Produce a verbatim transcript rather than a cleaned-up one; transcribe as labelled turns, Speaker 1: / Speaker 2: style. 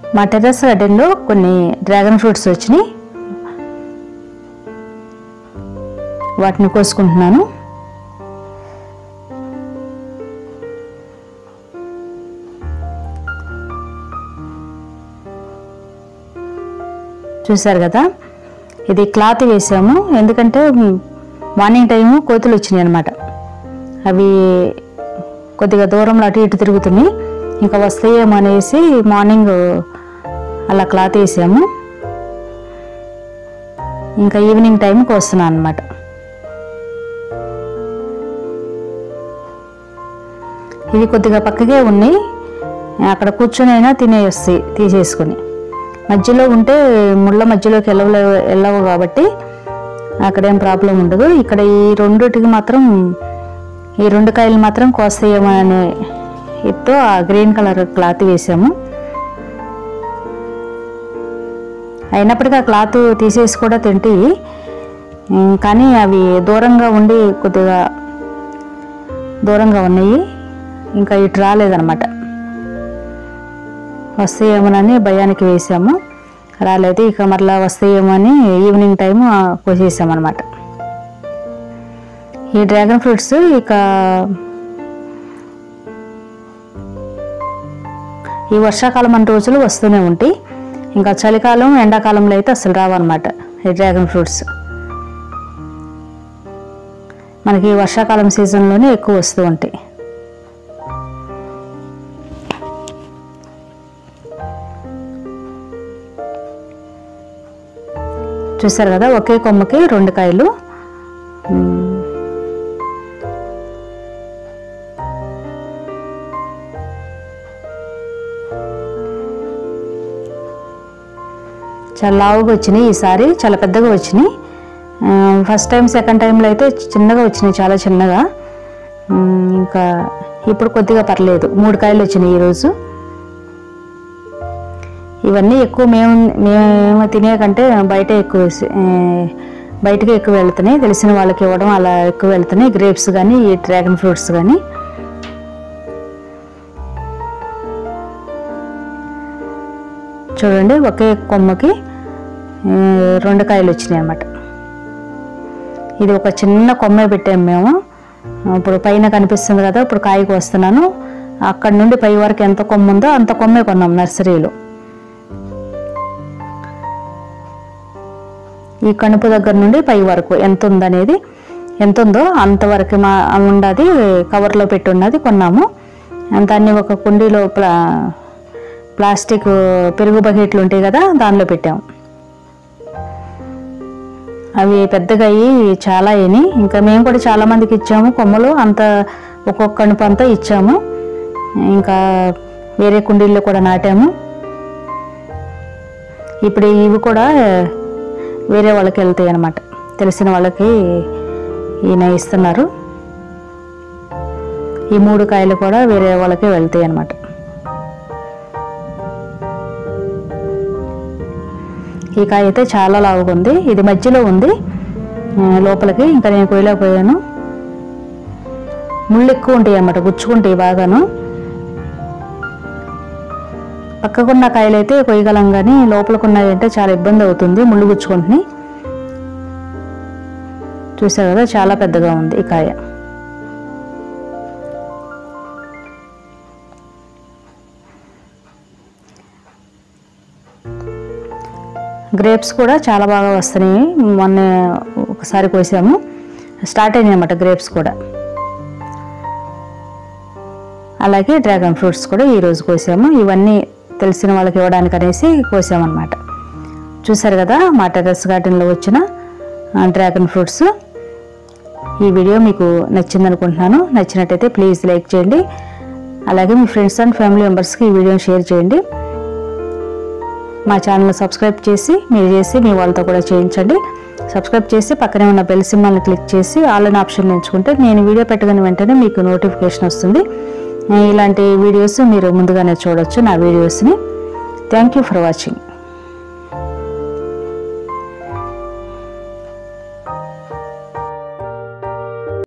Speaker 1: మా టెర్రస్ గార్డెన్లో కొన్ని డ్రాగన్ ఫ్రూట్స్ వచ్చినాయి, వాటిని కోసుకుంటున్నాను. చూసారు కదా, ఇది క్లాత్ వేసాము ఎందుకంటే మార్నింగ్ టైము కోతులు వచ్చినాయి అన్నమాట. అవి కొద్దిగా దూరంలో అటు ఇటు తిరుగుతున్నాయి, ఇంకా వస్తాయేమో అనేసి మార్నింగ్ అలా క్లాత్ వేసాము. ఇంకా ఈవినింగ్ టైంకి వస్తున్నాను అన్నమాట. ఇవి కొద్దిగా పక్కకే ఉన్నాయి, అక్కడ కూర్చొని అయినా తినేస్తాయి తీసేసుకొని. మధ్యలో ఉంటే ముళ్ళ మధ్యలోకి వెళ్ళవ వెళ్ళవు కాబట్టి అక్కడేం ప్రాబ్లం ఉండదు. ఇక్కడ ఈ రెండుటికి మాత్రం ఈ రెండు కాయలు మాత్రం కోస్తాయేమో అనే ఇతో ఆ గ్రీన్ కలర్ క్లాత్ వేసాము. అయినప్పటికీ ఆ క్లాత్ తీసేసి కూడా తింటాయి, కానీ అవి దూరంగా ఉండి కొద్దిగా దూరంగా ఉన్నాయి, ఇంకా ఇటు రాలేదన్నమాట. వస్తాయేమోనని భయానికి వేసాము, రాలేదు. ఇక మరలా వస్తాయేమో అని ఈవినింగ్ టైము కోసేసామన్నమాట. ఈ డ్రాగన్ ఫ్రూట్స్ ఇక ఈ వర్షాకాలం అన్ని రోజులు వస్తూనే ఉంటాయి, ఇంకా చలికాలం ఎండాకాలంలో అయితే అసలు రావన్నమాట. ఈ డ్రాగన్ ఫ్రూట్స్ మనకి వర్షాకాలం సీజన్లోనే ఎక్కువ వస్తూ ఉంటాయి. చూసారు కదా, ఒకే కొమ్మకి రెండు కాయలు. చాలా లావుగా వచ్చినాయి, ఈసారి చాలా పెద్దగా వచ్చినాయి. ఫస్ట్ టైం సెకండ్ టైంలో అయితే చిన్నగా వచ్చినాయి, చాలా చిన్నగా. ఇంకా ఇప్పుడు కొద్దిగా పర్లేదు, మూడు కాయలు వచ్చినాయి ఈరోజు. ఇవన్నీ ఎక్కువ మేము మేము తినే కంటే బయట ఎక్కువ బయటకి ఎక్కువ వెళ్తున్నాయి, తెలిసిన వాళ్ళకి ఇవ్వడం అలా ఎక్కువ వెళ్తున్నాయి. గ్రేప్స్ కానీ ఈ డ్రాగన్ ఫ్రూట్స్ కానీ. చూడండి, ఒకే కొమ్మకి రెండు కాయలు వచ్చినాయి అన్నమాట. ఇది ఒక చిన్న కొమ్మే పెట్టాము మేము. ఇప్పుడు పైన కనిపిస్తుంది కదా, ఇప్పుడు కాయకు వస్తున్నాను. అక్కడ నుండి పై వరకు ఎంత కొమ్మ ఉందో అంత కొమ్మే కొన్నాం నర్సరీలో. ఈ కణుపు దగ్గర నుండి పై వరకు ఎంత ఉందనేది ఎంత ఉందో అంతవరకు మా ఉన్నది కవర్లో పెట్టి ఉన్నది కొన్నాము. దాన్ని ఒక కుండీలో ప్లా ప్లాస్టిక్ పెరుగు బకెట్లు ఉంటాయి కదా, దానిలో పెట్టాము. అవి పెద్దగా అయ్యి చాలా అయినాయి. ఇంకా మేము కూడా చాలామందికి ఇచ్చాము కొమ్మలు, అంత ఒక్కొక్క కణుపు అంతా ఇచ్చాము. ఇంకా వేరే కుండీల్లో కూడా నాటాము. ఇప్పుడు ఇవి కూడా వేరే వాళ్ళకి వెళ్తాయి అన్నమాట, తెలిసిన వాళ్ళకి ఈయన ఇస్తున్నారు. ఈ మూడు కాయలు కూడా వేరే వాళ్ళకి వెళ్తాయి అన్నమాట. ఈ కాయ అయితే చాలా లావుగా ఉంది, ఇది మధ్యలో ఉంది లోపలికి, ఇంకా నేను కోయలేకపోయాను. ముళ్ళు ఎక్కువ ఉంటాయి అన్నమాట, గుచ్చుకుంటాయి బాగాను. పక్కకున్న కాయలు అయితే కొయ్యగలం, కానీ లోపలికున్నవి అంటే చాలా ఇబ్బంది అవుతుంది, ముళ్ళు గుచ్చుకుంటున్నాయి. చూసారు కదా, చాలా పెద్దగా ఉంది ఈ కాయ. గ్రేప్స్ కూడా చాలా బాగా వస్తున్నాయి. మొన్న ఒకసారి కోసాము, స్టార్ట్ అయినాయి అన్నమాట గ్రేప్స్ కూడా. అలాగే డ్రాగన్ ఫ్రూట్స్ కూడా ఈరోజు కోసాము. ఇవన్నీ తెలిసిన వాళ్ళకి ఇవ్వడానికి అనేసి కోసామన్నమాట. చూసారు కదా, మా టెర్రస్ గార్డెన్లో వచ్చిన డ్రాగన్ ఫ్రూట్స్. ఈ వీడియో మీకు నచ్చింది అనుకుంటున్నాను. నచ్చినట్టయితే ప్లీజ్ లైక్ చేయండి, అలాగే మీ ఫ్రెండ్స్ అండ్ ఫ్యామిలీ మెంబర్స్కి ఈ వీడియోని షేర్ చేయండి. మా ఛానల్ సబ్స్క్రైబ్ చేసి మీరు చేసి మీ వాళ్ళతో కూడా చేయించండి. సబ్స్క్రైబ్ చేసి పక్కనే ఉన్న బెల్ సింబల్ని క్లిక్ చేసి ఆల్ అనే ఆప్షన్ ఎంచుకుంటే నేను వీడియో పెట్టగానే వెంటనే మీకు నోటిఫికేషన్ వస్తుంది. ఇలాంటి వీడియోస్ మీరు ముందుగానే చూడొచ్చు నా వీడియోస్ని. Thank you for watching.